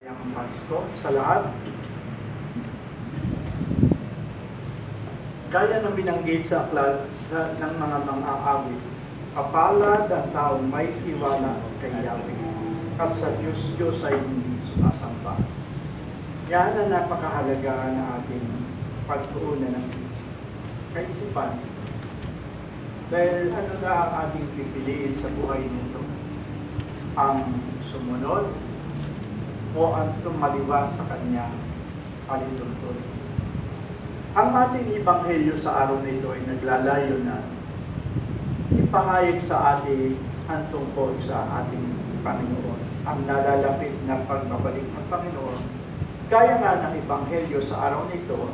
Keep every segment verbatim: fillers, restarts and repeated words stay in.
Ang Pasko sa lahat. Gaya ng binanggit sa aklat ng mga mang-aawit, kapalad ang taong may tiwala kay Yahweh at sa Diyos Diyos ay hindi sumasamba. Yan ang napakahalaga na ating pagtuunan ng kaisipan. Dahil ano na ang ating pipiliin sa buhay nito? Ang sumunod o ang tumaliwas sa kanya palitungtol. Ang ating ebanghelyo sa araw na ito ay naglalayo na ipahayag sa atin ang tungkol sa ating Panginoon, ang nalalapit na pagbabalik ng Panginoon. Gaya nga ng ebanghelyo sa araw na ito,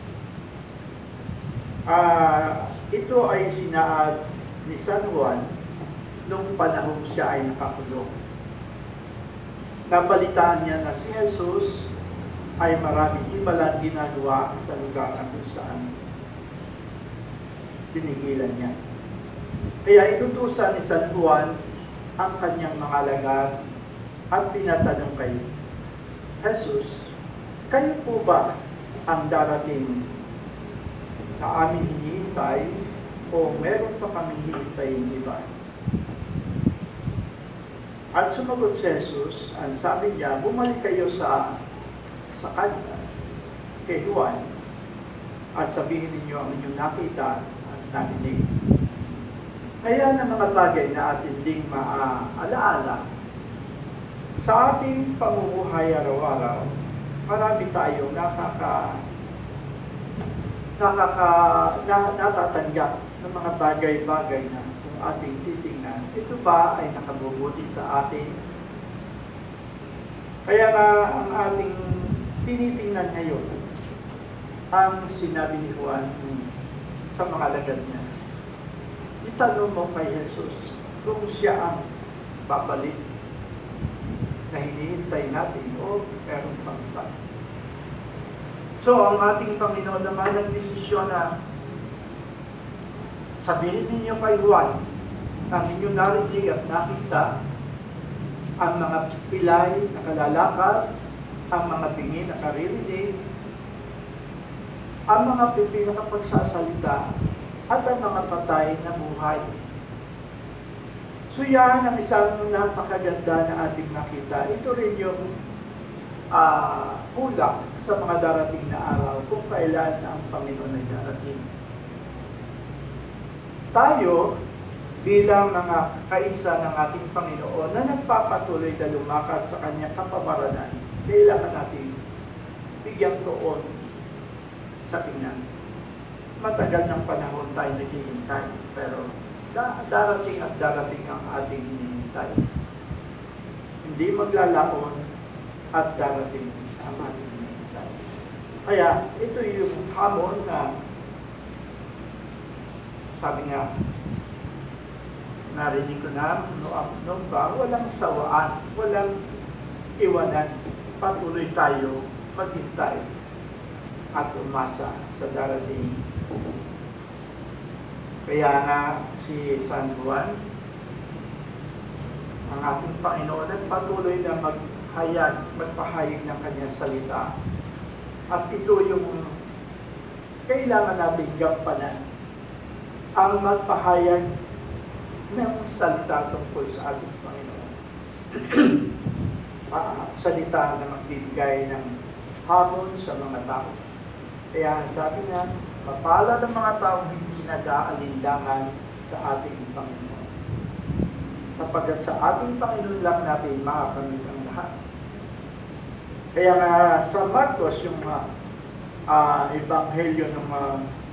uh, ito ay sinaad ni San Juan nung panahon siya ay nakakulong. Nabalitaan niya na si Jesus ay maraming himalang ginagawa sa lugar na kung saan tinigilan niya. Kaya inutusan ni San Juan ang kanyang mga alagad at tinatanong kay Jesus, kayo po ba ang darating na aming hinihintay o meron pa kaming hihintayin iba? At sumagot si Jesus, ang sabi niya, bumalik kayo sa sa kanya, kay Juan, at sabihin ninyo ang inyong nakita at narinig. Kaya ng mga bagay na atin ding maaalaala, sa ating pamumuhay araw-araw, marami tayong nakaka, nakaka, na, natatanggap ng mga bagay-bagay na kung ating titingnan. Ito ba ay nakabubuti sa atin? Kaya nga ang ating tinitingnan ngayon ang sinabi ni Juan sa mga alagad niya. Itanong mo kay Jesus kung siya ang babalik na hinihintay natin o meron pang iba. So, ang ating Panginoon naman nagdesisyon na sabihin ninyo kay Juan ang inyong narinig at nakita, ang mga pilay na kalalakad, ang mga tingin na karirinig, ang mga pipi na kapagsasalita, at ang mga patay na buhay. So yan ang isang napakaganda na ating nakita. Ito rin yung uh, kulang sa mga darating na araw kung kailan ang Panginoon ay darating. Tayo, bilang mga kaisa ng ating Panginoon na nagpapatuloy na lumakad sa kanyang kapabaranan, kailangan natin bigyang tuon sa tingnan. Matagal ng panahon tayo naghihintay, pero darating at darating ang ating hinihintay. Hindi maglalaon at darating ang ating hinihintay. Kaya ito yung hamon na sabi nga, narinig ko na noong ba, walang sawaan, walang iwanan. Patuloy tayo maghintay at umasa sa darating. Kaya nga si San Juan, ang ating Panginoon, at patuloy na maghayag, magpahayag ng kanyang salita. At ito yung kailangan natin gampanan, ang magpahayag ng salita tungkol sa ating Panginoon. Uh, salita na magbibigay ng hamon sa mga tao. Kaya sabi nga, mapalad ang mga taong hindi nag-aalinlangan sa ating Panginoon. Sapagkat sa ating Panginoon lang natin makakamit ang lahat. Kaya nga sa Marcos, yung uh, uh, ebanghelyo ng uh,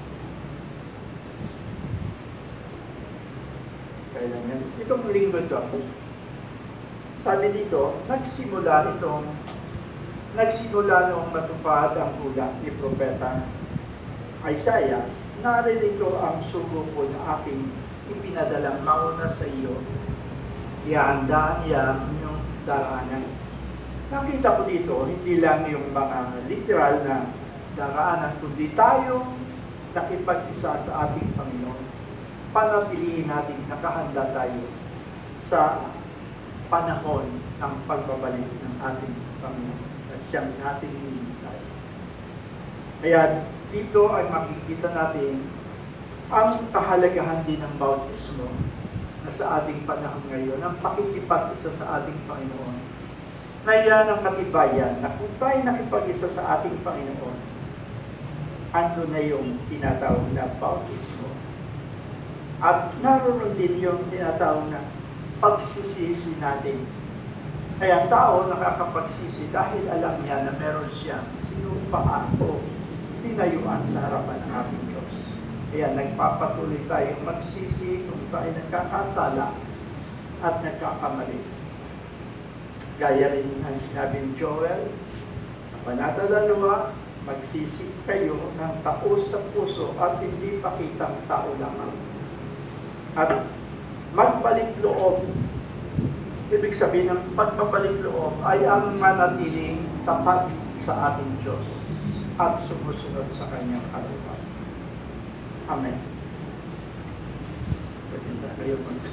kailan yan? Itong linggo ito, sabi dito, nagsimula itong, nagsimula noong matupad ang ulat ni Propeta Isaiah, narinig ko ang sugo po na aking ipinadalang mauna sa iyo, ihahandaan niya yung daraanan. Nakita ko dito, hindi lang yung mga literal na daraanan, kundi tayo nakipag-isa sa ating Panginoon. Panatilihin natin, nakahanda tayo sa panahon ng pagbabalik ng ating Panginoon na siyang nating hinihintay. Kaya dito ay makikita natin ang kahalagahan din ng bautismo na sa ating panahon ngayon, ang pakikipag-isa sa ating Panginoon. Na yan ang katibayan na kung tayo nakipag-isa sa ating Panginoon, ando na yung tinatawag na bautismo. At naroon din yung tinatawag na pagsisisi natin. Kaya ang tao nakakapagsisi dahil alam niya na meron siyang sinumpaan o tinayuan sa harapan ng ating Diyos. Kaya nagpapatuloy tayong magsisi kung tayo nagkakasala at nagkakamali. Gaya rin ang sinabi ni Joel, sa Panata dalawa, magsisi kayo ng taos sa puso at hindi pakitang tao lamang. At magbalik loob. Ibig sabihin ng pagbabalik loob ay ang manatiling tapat sa ating Diyos at sumusunod sa Kanyang kalooban. Amen. Pwede na kayo mag